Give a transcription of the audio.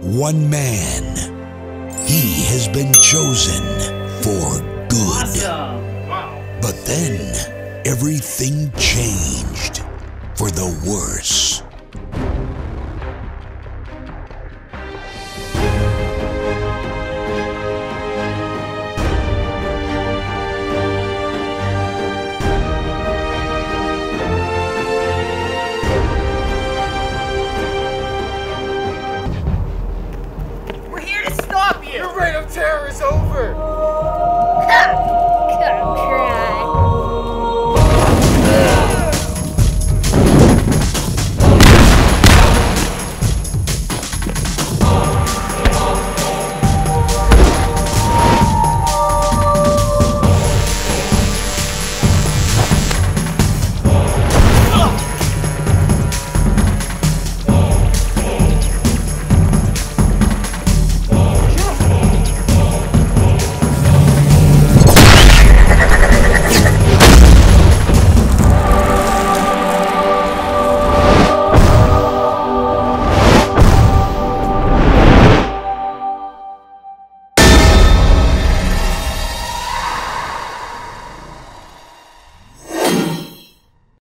one man. He has been chosen for good. Awesome. Wow. But then, everything changed for the worse. We're here to stop you! Your reign of terror is over!